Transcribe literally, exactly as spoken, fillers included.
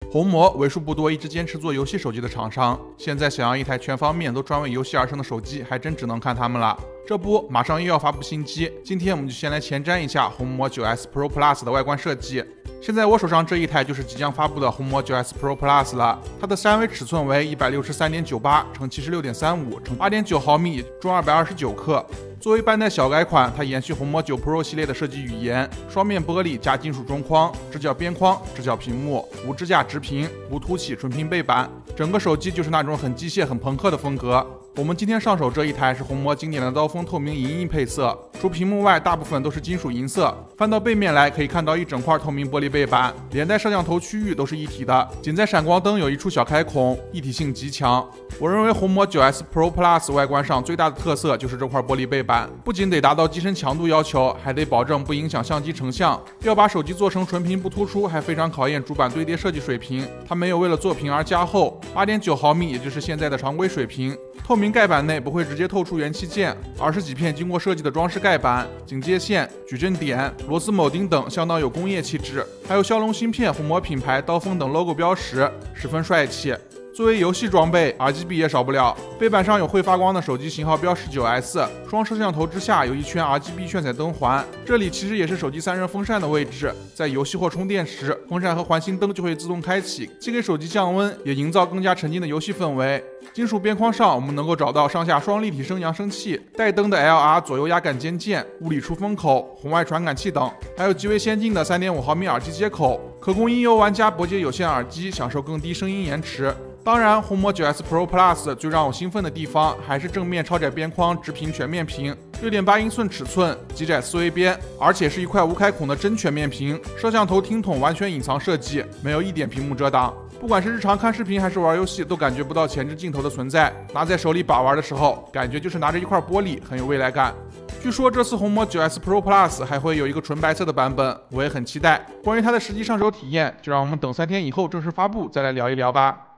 红魔为数不多一直坚持做游戏手机的厂商，现在想要一台全方面都专为游戏而生的手机，还真只能看他们了。这不，马上又要发布新机，今天我们就先来前瞻一下红魔 九 S Pro Plus 的外观设计。现在我手上这一台就是即将发布的红魔 九 S Pro Plus 了，它的三维尺寸为 一百六十三点九八乘七十六点三五乘八点九毫米，重二百二十九克。作为半代小改款，它延续红魔九 Pro 系列的设计语言，双面玻璃加金属中框，直角边框，直角屏幕，无支架直屏，无凸起纯平背板，整个手机就是那种很机械、很朋克的风格。我们今天上手这一台是红魔经典的刀锋透明银翼配色，除屏幕外，大部分都是金属银色。翻到背面来，可以看到一整块透明玻璃背板，连带摄像头区域都是一体的，仅在闪光灯有一处小开孔，一体性极强。我认为红魔 九 S Pro Plus 外观上最大的特色就是这块玻璃背板，不仅得达到机身强度要求，还得保证不影响相机成像。要把手机做成纯平不突出，还非常考验主板堆叠设计水平。它没有为了做平而加厚， 八点九毫米也就是现在的常规水平。透明盖板内不会直接透出元器件，而是几片经过设计的装饰盖板，警戒线、矩阵点、螺丝铆钉等相当有工业气质，还有骁龙芯片、红魔品牌、刀锋等 logo 标识，十分帅气。作为游戏装备 ，R G B 也少不了。背板上有会发光的手机型号标十九 S， 双摄像头之下有一圈 R G B 炫彩灯环，这里其实也是手机散热风扇的位置。在游戏或充电时，风扇和环形灯就会自动开启，既给手机降温，也营造更加沉浸的游戏氛围。金属边框上，我们能够找到上下双立体声扬声器、带灯的 L R 左右压感间键、物理出风口、红外传感器等，还有极为先进的 三点五毫米耳机接口，可供音游玩家拨接有线耳机，享受更低声音延迟。当然，红魔 九 S Pro Plus 最让我兴奋的地方还是正面超窄边框直屏全面屏， 六点八英寸尺寸，极窄思维边，而且是一块无开孔的真全面屏。摄像头听筒完全隐藏设计，没有一点屏幕遮挡。不管是日常看视频还是玩游戏，都感觉不到前置镜头的存在。拿在手里把玩的时候，感觉就是拿着一块玻璃，很有未来感。据说这次红魔 九 S Pro Plus 还会有一个纯白色的版本，我也很期待。关于它的实际上手体验，就让我们等三天以后正式发布再来聊一聊吧。